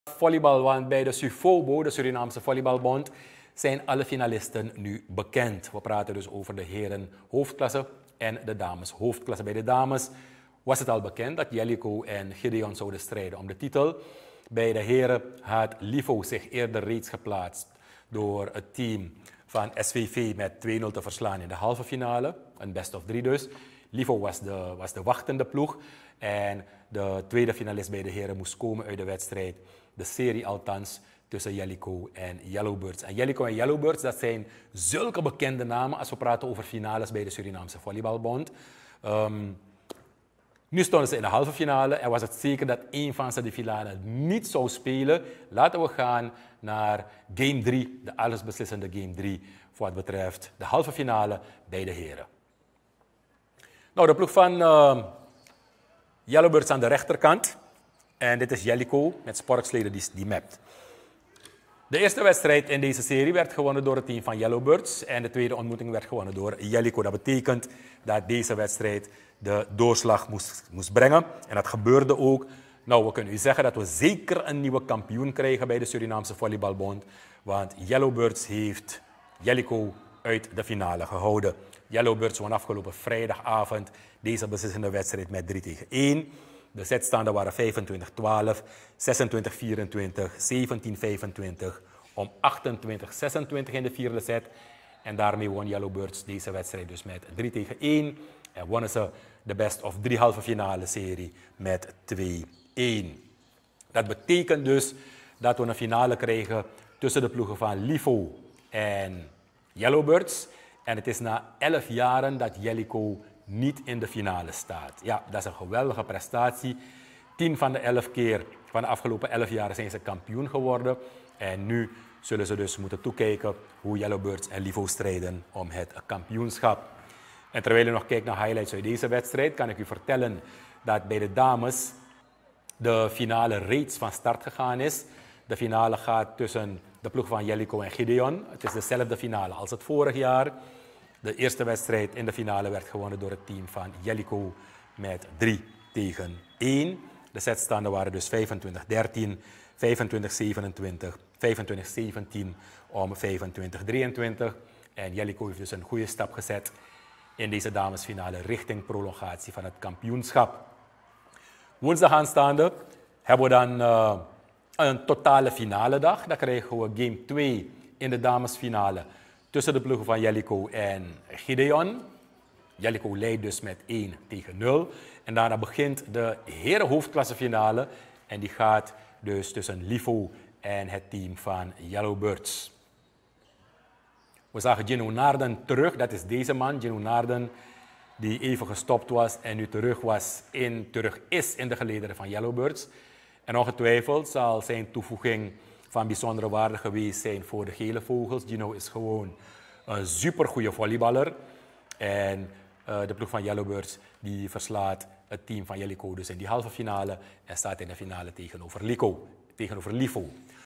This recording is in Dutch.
volleybal, want bij de SUFOBO, de Surinaamse Volleybalbond, zijn alle finalisten nu bekend. We praten dus over de heren hoofdklasse en de dames hoofdklasse. Bij de dames was het al bekend dat Jellicoe en Gideon zouden strijden om de titel. Bij de heren had Livo zich eerder reeds geplaatst door het team van SVV met 2-0 te verslaan in de halve finale. Een best of 3 dus. Livo was de wachtende ploeg. En de tweede finalist bij de heren moest komen uit de wedstrijd. De serie althans tussen Jellicoe en Yellowbirds. En Jellicoe en Yellowbirds, dat zijn zulke bekende namen als we praten over finales bij de Surinaamse Volleybalbond. Nu stonden ze in de halve finale en was het zeker dat één van ze de finale niet zou spelen. Laten we gaan naar game 3, de allesbeslissende game 3, voor wat betreft de halve finale bij de heren. Nou, de ploeg van Yellowbirds aan de rechterkant. En dit is Jellicoe met sportsleden die mapt. De eerste wedstrijd in deze serie werd gewonnen door het team van Yellowbirds. En de tweede ontmoeting werd gewonnen door Jellicoe. Dat betekent dat deze wedstrijd de doorslag moest brengen. En dat gebeurde ook. Nou, we kunnen u zeggen dat we zeker een nieuwe kampioen krijgen bij de Surinaamse Volleybalbond. Want Yellowbirds heeft Jellicoe uit de finale gehouden. Yellowbirds won afgelopen vrijdagavond deze beslissende wedstrijd met 3-1. De setstanden waren 25-12, 26-24, 17-25, om 28-26 in de vierde set. En daarmee won Yellowbirds deze wedstrijd dus met 3-1. En wonnen ze de best of 3 halve finale serie met 2-1. Dat betekent dus dat we een finale krijgen tussen de ploegen van Livo en Yellowbirds. En het is na 11 jaren dat Jellicoe niet in de finale staat. Ja, dat is een geweldige prestatie. 10 van de 11 keer van de afgelopen 11 jaar zijn ze kampioen geworden. En nu zullen ze dus moeten toekijken hoe Yellowbirds en Livo strijden om het kampioenschap. En terwijl je nog kijkt naar highlights uit deze wedstrijd, kan ik u vertellen dat bij de dames de finale reeds van start gegaan is. De finale gaat tussen de ploeg van Jellicoe en Gideon. Het is dezelfde finale als het vorig jaar. De eerste wedstrijd in de finale werd gewonnen door het team van Jellicoe met 3-1. De setstanden waren dus 25-13, 25-27, 25-17 om 25-23. En Jellicoe heeft dus een goede stap gezet in deze damesfinale richting prolongatie van het kampioenschap. Woensdag aanstaande hebben we dan een totale finale dag. Dan krijgen we game 2 in de damesfinale tussen de ploegen van Jellicoe en Gideon. Jellicoe leidt dus met 1-0. En daarna begint de herenhoofdklassefinale. En die gaat dus tussen Livo en het team van Yellowbirds. We zagen Gino Naarden terug. Dat is deze man, Gino Naarden, die even gestopt was en nu terug is in de gelederen van Yellowbirds. En ongetwijfeld zal zijn toevoeging van bijzondere waarde geweest zijn voor de gele vogels. Gino is gewoon een supergoeie volleyballer. En de ploeg van Yellowbirds die verslaat het team van Jellicoe dus in die halve finale en staat in de finale tegenover Livo.